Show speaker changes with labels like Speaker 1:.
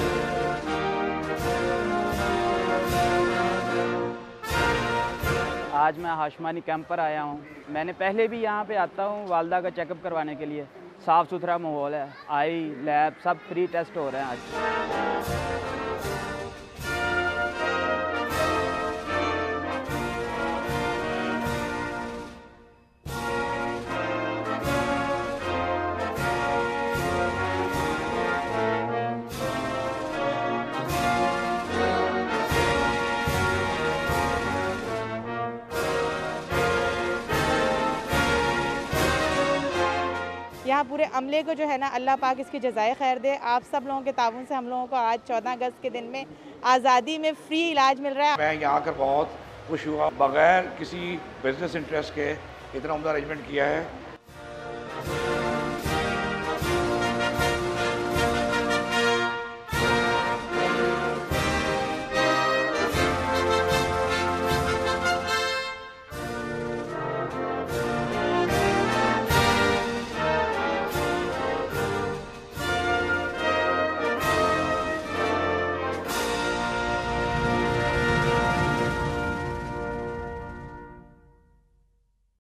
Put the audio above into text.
Speaker 1: आज मैं हाशमानी कैंप पर आया हूँ। मैंने पहले भी यहाँ पे आता हूँ वालदा का चेकअप करवाने के लिए। साफ़ सुथरा माहौल है, आई लैब सब फ्री टेस्ट हो रहे हैं आज।
Speaker 2: यहाँ पूरे अमले को जो है ना अल्लाह पाक इसकी जज़ाए खैर दे। आप सब लोगों के ताउन से हम लोगों को आज 14 अगस्त के दिन में आज़ादी में फ्री इलाज मिल रहा है।
Speaker 3: मैं यहाँ आकर बहुत खुश हुआ। बग़ैर किसी बिजनेस इंटरेस्ट के इतना उम्दा अरेंजमेंट किया है।